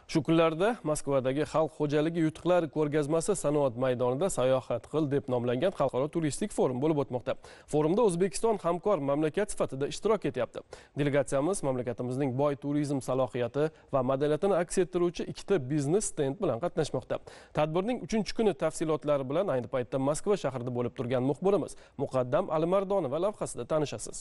Shu kunlarda Moskvadagi Xalq xo'jaligi yutuqlari ko'rgazmasi sanoat maydonida sayohat qil deb nomlangan xalqaro turistik forum bo'lib o'tmoqda. Forumda O'zbekiston hamkor mamlakat sifatida ishtirok etyapti. Delegatsiyamiz mamlakatimizning boy turizm salohiyati va madaniyatini aks ettiruvchi ikkita biznes stend bilan qatnashmoqda. Tadbirning 3-kuni tafsilotlari bilan ayni paytda Moskva shahrida bo'lib turgan muxbirimiz Muqaddam Alimardonova lavhasida tanishasiz.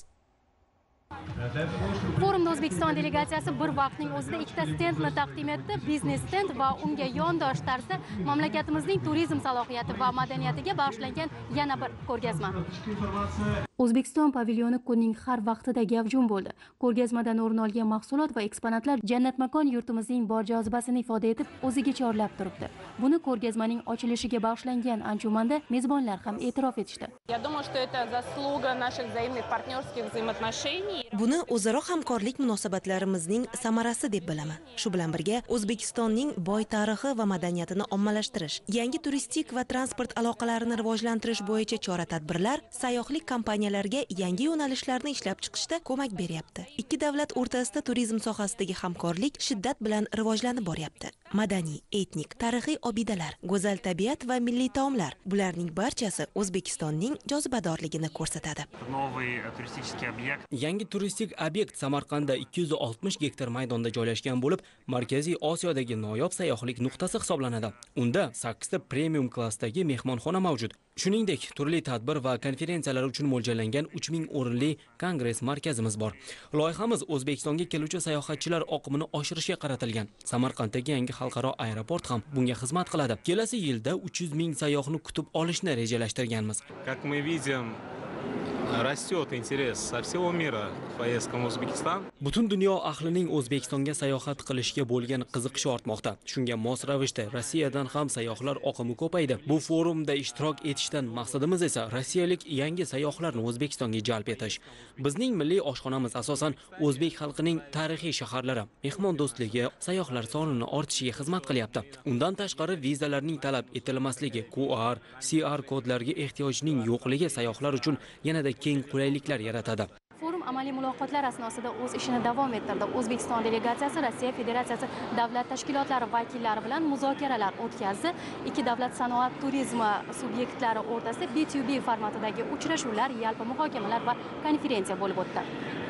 Forumda O'zbekiston delegatsiyasi bir vaqtning o'zida ikkita stendni taqdim etdi. Biznes stend va unga yondosh tarzda mamlakatimizning turizm salohiyati va madaniyatiga bag'ishlangan yana bir ko'rgazma. O'zbekiston pavilyoni kunning har vaqtida gavjum bo'ldi. Ko'rgazmadan o'rin olgan mahsulot va eksponatlar jannatmakon yurtimizning bor jozibasini ifoda etib, o'ziga chorlab turibdi. Buni ko'rgazmaning ochilishiga bag'ishlangan anjumanda mezbonlar ham e'tirof etishdi. Я думаю, что это заслуга наших взаимных партнерских взаимоотношений. Buni o'zaro hamkorlik munosabatlarimizning samarasi deb bilaman. Shu bilan birga O'zbekistonning boy tarixi va madaniyatini ommalashtirish, yangi turistik va transport aloqalarini rivojlantirish bo'yicha chora-tadbirlar sayyohlik kompaniyalariga yangi yo'nalishlarni ishlab chiqishda ko'mak beryapti. Ikki davlat o'rtasida turizm sohasidagi hamkorlik shiddat bilan rivojlanib boryapti. Madaniy, etnik, tarixiy obidalar, go'zal tabiat va milliy taomlar, bularning barchasi O'zbekistonning jozibadorligini ko'rsatadi. Yangi turistik obyekt Samarqandda 260 gektar maydonda joylashgan bo'lib, Markaziy Osiyodagi noyob sayyohlik nuqtasi hisoblanadi. Unda 8 ta premium klassdagi mehmonxona mavjud. Shuningdek, turli tadbir va konferensiyalar uchun mo'ljallangan 3000 o'rinli kongress markazimiz bor. Loyihamiz O'zbekistonga keluvchi sayohatchilar oqimini oshirishga qaratilgan. Samarqanddagi yangi xalqaro aeroport ham bunga xizmat qiladi. Kelasi yilda 300 ming sayyohni kutib olishni rejalashtirganmiz. Как мы видим, растет интерес со всего мира к поездкам в Узбекистан. Butun dunyo ahlining O'zbekistonga sayohat qilishga bo'lgan qiziqishi ortmoqda. Shunga mos ravishda Rossiyadan ham sayyohlar oqimi ko'paydi. Bu forumda ishtirok etishdan maqsadimiz esa rossiyalik yangi sayyohlarni O'zbekistonga jalb etish. Bizning milliy oshxonamiz asosan o'zbek xalqining tarixiy shaharlari, mehmon do'stligi, sayyohlar sonini ortishiga xizmat qilyapti. Undan tashqari vizalarning talab etilmasligi, QR, CR kodlarga ehtiyojning yo'qligi sayyohlar uchun yanada keng qulayliklar yaratadi. Forum amaliy muloqotlar asnosida o'z ishini davom ettirdi. O'zbekiston delegatsiyasi Rossiya Federatsiyasi davlat tashkilotlari vakillari bilan muzokaralar o'tkazdi. Ikki davlat sanoat turizmi subyektlari o'rtasida B2B formatidagi uchrashuvlar, yalpi muhokamalar va konferensiya bo'lib o'tdi.